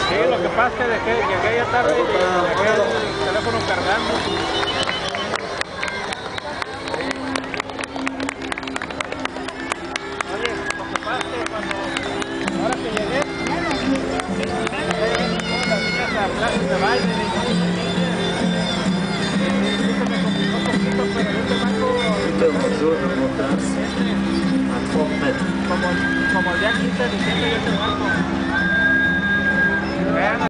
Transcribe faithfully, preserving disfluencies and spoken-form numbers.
Sí, lo que pasa es que dejé, llegué ya tarde y dejé el teléfono cargando. Oye, lo que pasa es que cuando, ahora que llegué, las niñas a clases de baile, y no, sí se me complicó un poquito, pero yo te marco como, como el día quince de diciembre yo te marco. Vean